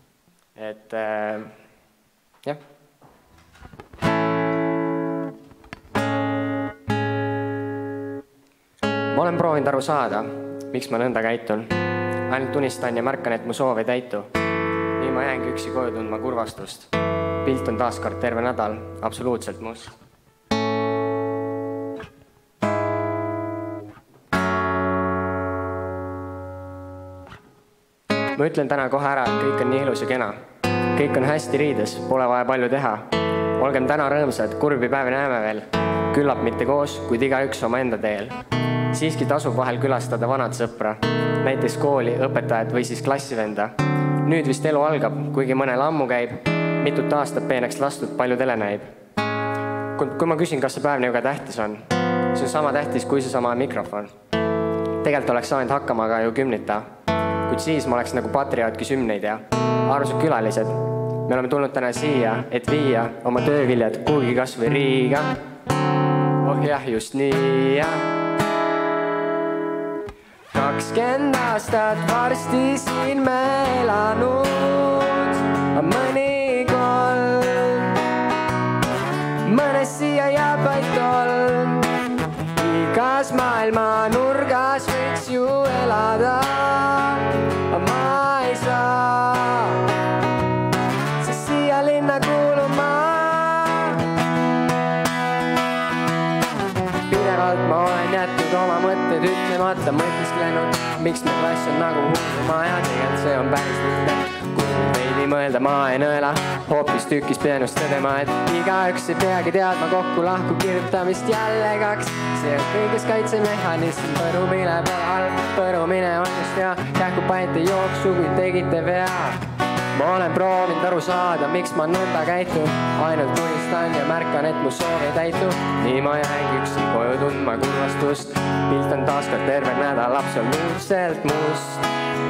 Et jah. olen proovinud aru saada, miks ma nõnda käitun. Ainult unistan ja märkan, et mu soov ei täitu. Nii ma jäängi üksi koju tundma kurvastust. Pilt on taas kord terve nädal, absoluutselt must. Ma ütlen täna kohe ära, et kõik on nii ilus ja kena. Kõik on hästi riides, pole vaja palju teha. Olgem täna rõõmsad, kurbi päevi näeme veel. Küllap mitte koos, kuid igaüks oma enda teel. Siiski tasub vahel külastada vanad sõpra. Näiteks kooli, õpetajat või siis klassivenda. Nüüd vist elu algab, kuigi mõnel ammu käib. Mitut aastat peeneks lastud, palju tele näib. Kui ma küsin, kas see päev nii tähtis on, see on sama tähtis kui see sama mikrofon. Tegelikult oleks saanud hakkama ka ju kümnita. Kuid siis ma oleks nagu patrioot, kes hümneid ja arvused külalised. Me oleme tulnud täna siia, et viia oma tööviljad kuhugi kas või Riiga. Oh jah, just nii ja 20 aastat varsti siin me elanud. Mõnikord mõnes siia jääb vaid tolm. Igas maailma nurgas võiks ju elada. Ma ei saa see siia linna kuuluma. Pidevalt ma olen jätnud oma mõtted ütlemata, mõtisklenud, miks me klass on nagu hulluma ja tegelikult see on päris lihtne. Kui veidi mõelda, ma ei nõela, hoopis tükis peenust tõdema, et igaüks ei peagi teadma kokku lahku kirjutamist jälle kaks. See on kõiges kaitsemehhanism, põrumine pole halb, põrumine on just hea. Kähku panite jooksu, kui tegite vea. Ma olen proovinud aru saada, miks ma nõnda käitun. Ainult unistan ja märkan, et mu soov ei täitu. Nii ma jäängi üksi koju tundma kurvastust. Pilt on taaskord terve nädal absoluutselt must.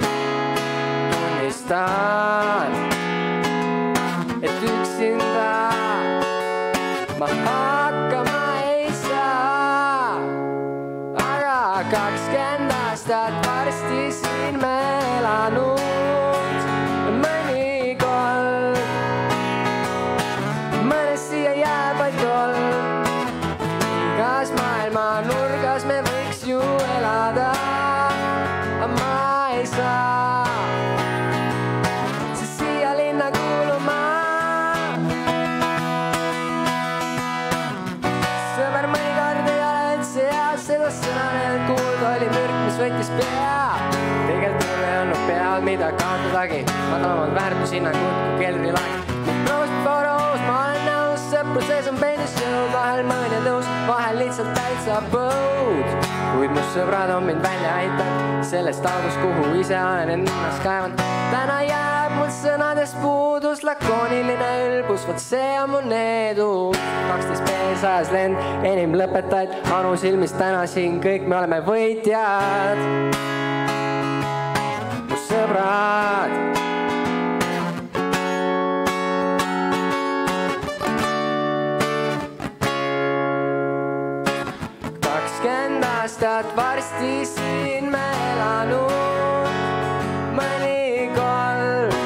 Tunnistan, et üksinda ma hakkama ei saa. Aga 20 aastat varsti siin me elanud. Mõnikord mõnes siia jääb vaid tolm. Igas maailma nurgas me võiks ju elada. Ma ei saa see siia linna kuuluma. Sõber mõnikord ei ole üldse hea, seda sõna need kuulda oli mürk, mis võttis pea. Tegelikult mul ei olnud peal, mida kaotadagi. Madalamad väärtushinnangud kui keldrilaeg. Proust foros, ma olen nõus, sõpruses on pension. Vahel mõne tõus, vahel lihtsalt täitsa põud. Kuid mu sõbrad on mind välja aitanud sellest august, kuhu ise olen ennast kaevanud. Täna jääb mul sõnadest puudus, lakooniline ülbus, võt see on mu needu. 12B sajas lend, enim lõpetajaid, Anu silmis täna siin kõik me oleme võitjad. Mu sõbrad. Aastat varsti siin me elanud. Mõnikord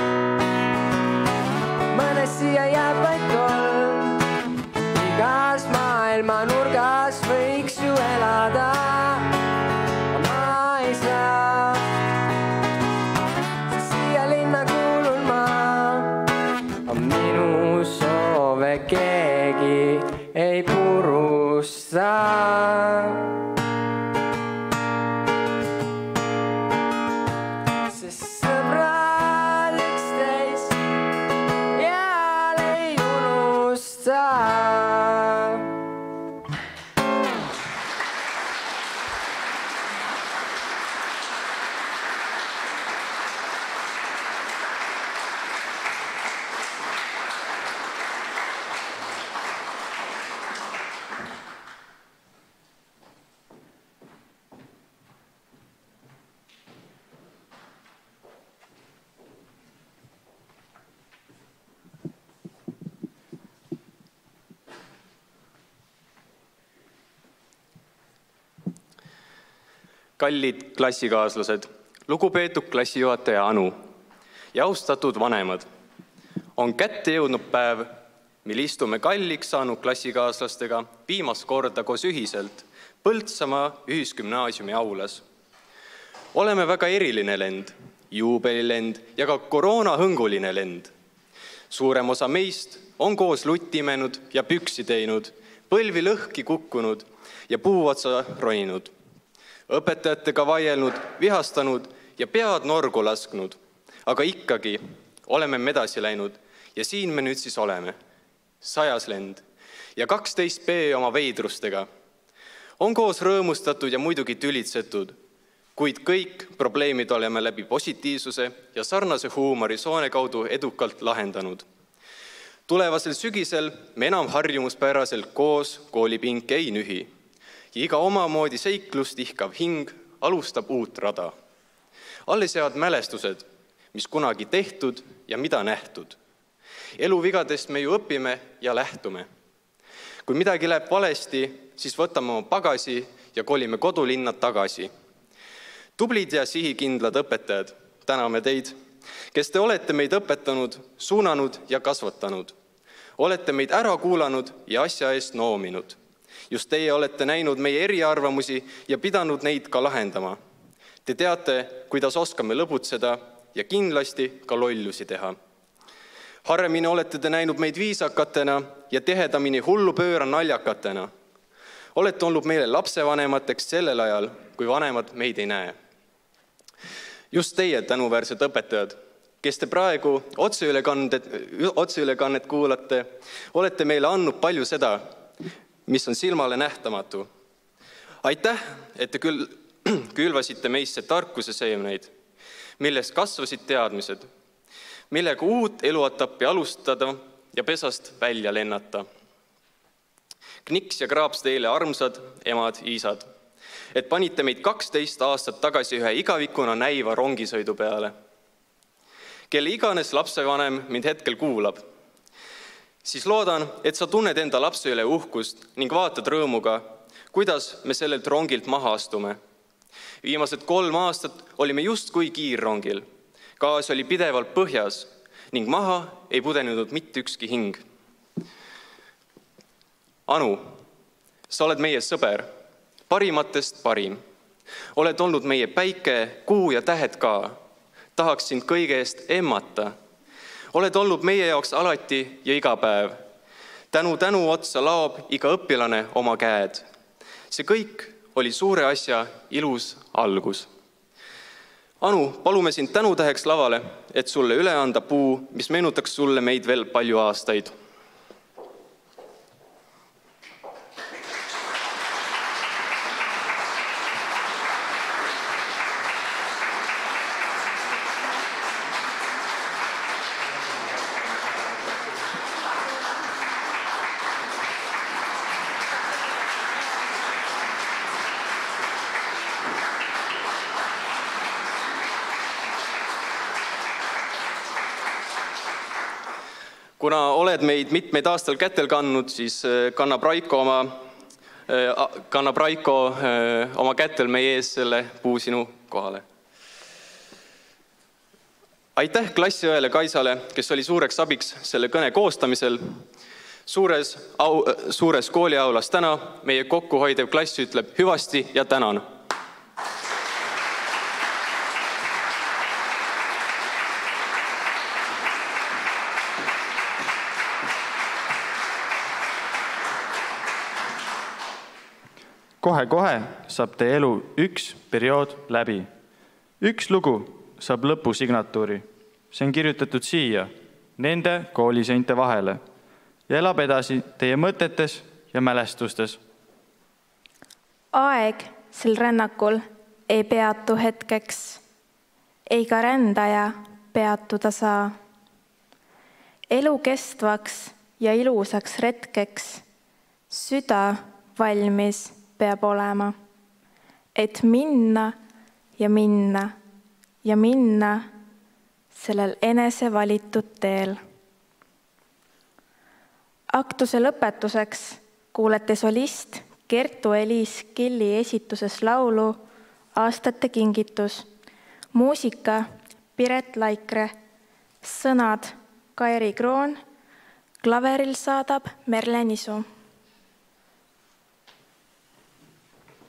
mõnes siia jääb vaid tolm. Igas maailma nurgas võiks ju elada. Ma ei saa siia linna kuulun ma. Minu soove keegi ei purusta. Kallid klassikaaslased, lugupeetud klassijuhataja Anu ja austatud vanemad, on kätte jõudnud päev, mil istume kalliks saanud klassikaaslastega viimast korda koos ühiselt Põltsamaa ühisgümnaasiumi aulas. Oleme väga eriline lend, juubelilend ja ka koroonahõnguline lend. Suurem osa meist on koos luttimenud ja püksi teinud, põlvi lõhki kukkunud ja puuotsa roninud. Õpetajatega vaielnud, vihastanud ja pead norgu lasknud. Aga ikkagi oleme me edasi läinud ja siin me nüüd siis oleme. 100 lend ja 12B oma veidrustega. On koos rõõmustatud ja muidugi tülitsetud, kuid kõik probleemid oleme läbi positiivsuse ja sarnase huumorisoone kaudu edukalt lahendanud. Tulevasel sügisel me enam harjumuspäraselt koos koolipinke ei nühi. Iga omamoodi seiklust ihkav hing alustab uut rada. Alles jäävad mälestused, mis kunagi tehtud ja mida nähtud. Eluvigadest me ju õpime ja lähtume. Kui midagi läheb valesti, siis võtame oma pagasi ja kolime kodulinna tagasi. Tublid ja sihikindlad õpetajad, täname teid, kes te olete meid õpetanud, suunanud ja kasvatanud. Olete meid ära kuulanud ja asja eest noominud. Just teie olete näinud meie eriarvamusi ja pidanud neid ka lahendama. Te teate, kuidas oskame lõbutseda ja kindlasti ka lollusi teha. Haremini olete te näinud meid viisakatena ja tihedamini hullupööra naljakatena. Olete olnud meile lapsevanemateks sellel ajal, kui vanemad meid ei näe. Just teie, tänuväärsed õpetajad, kes te praegu otseülekannet kuulate, olete meile andnud palju seda, mis on silmale nähtamatu. Aitäh, et te külvasite meisse tarkuse seemneid, millest kasvasid teadmised, millega uut eluetappi alustada ja pesast välja lennata. Kniks ja kraaps teile armsad emad, isad, et panite meid 12 aastat tagasi ühe igavikuna näiva rongisõidu peale. Kelle iganes lapsevanem mind hetkel kuulab, siis loodan, et sa tunned enda lapse üle uhkust ning vaatad rõõmuga, kuidas me sellelt rongilt maha astume. Viimased 3 aastat olime just kui kiirrongil. Gaas oli pidevalt põhjas ning maha ei pudenenud mitte ükski hing. Anu, sa oled meie sõber, parimatest parim. Oled olnud meie päike, kuu ja tähed ka. Tahaks sind kõige eest emmata. Oled olnud meie jaoks alati ja iga päev. Tänu otsa laob iga õpilane oma käed. See kõik oli suure asja ilus algus. Anu, palume sind tänutäheks lavale, et sulle üle anda puu, mis meenutaks sulle meid veel palju aastaid. Kuna oled meid mitmeid aastal kätel kandnud, siis kannab Raiko oma kätel meie ees selle puu sinu kohale. Aitäh klassiõele Kaisale, kes oli suureks abiks selle kõne koostamisel. Suures kooliaulas täna meie kokkuhoidev klass ütleb hüvasti ja tänan. Kohe saab teie elu üks periood läbi. Üks lugu saab lõpusignatuuri. See on kirjutatud siia, nende kooliseinte vahele ja elab edasi teie mõtetes ja mälestustes. Aeg sel rännakul ei peatu hetkeks, ei ka rändaja peatuda saa. Elu kestvaks ja ilusaks retkeks süda valmis peab olema, et minna ja minna ja minna sellel enese valitud teel. Aktuse lõpetuseks kuulete solist Kertu-Eliis Killi esituses laulu Aastate kingitus, muusika Piret Laikre, sõnad Kairi Kroon, klaveril saadab Merle Nisu.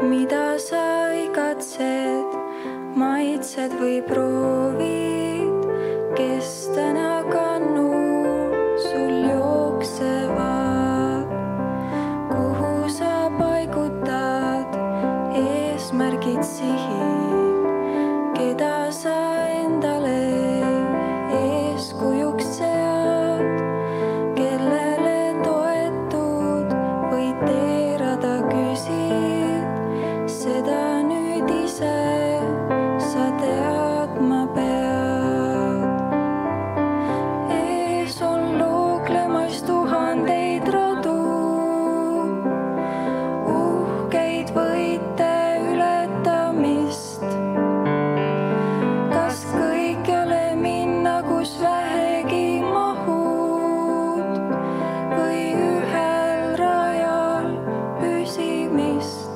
mida sa igatsed, maitsed või proovid, kes täna kannul sul jooksevad, kuhu sa paigutad eesmärgid sihid, keda sa endale eeskujuks sead, kellele toetud või teerada küsid, seda nüüd ise sa teadma pead. Ees on looklemas tuhandeid radu, uhkeid võite ületamist. Kas kõikjale minna, kus vähegi mahud, või ühel rajal püsimist?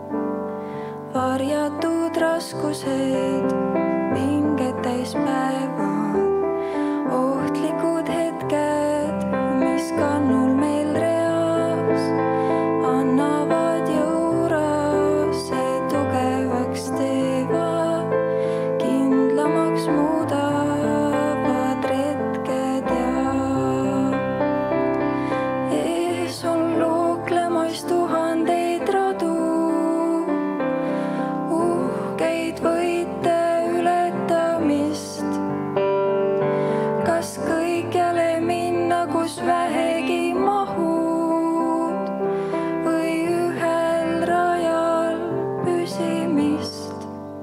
Varjatud raskused, pinged täis päevad, ohtlikud hetked, mis kannul meil reas, annavad jõurase tugevaks teevad, kindlamaks muudavad retked ja ees on looklemas tuhandeid radu, uhkeid võite ületamist. Kas kõikjale minna, kus vähegi mahud, või ühel rajal püsimist?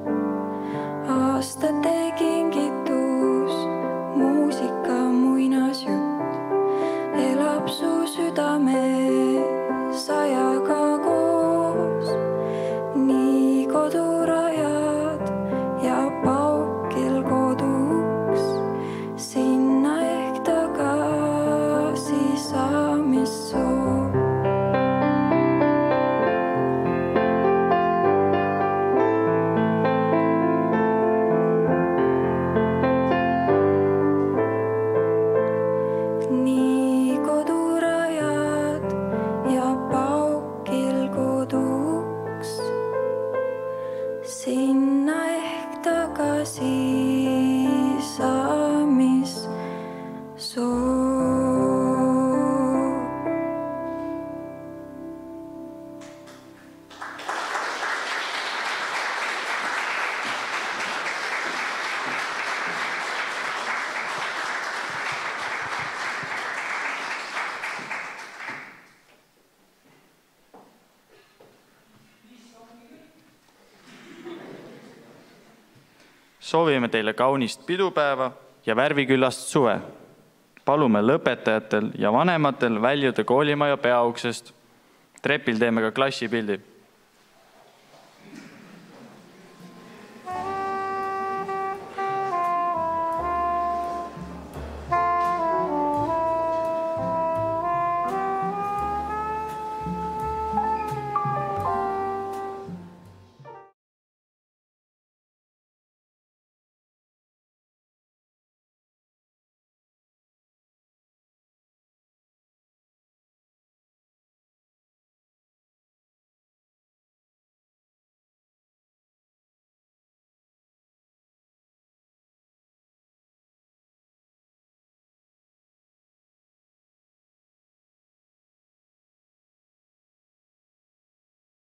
Aastate kingitus, muusika muinasjutt, elab su südames ajaga koos. Nii kodurajad ja paukil koduks, sinna ehk tagasi saamissoov. Nii kodurajad ja paukil koduks, sinna ehk tagasi saamissoov. Soovime teile kaunist pidupäeva ja värviküllast suve. Palume lõpetajatel ja vanematel väljuda koolimaja peauksest. Trepil teeme ka klassipildi.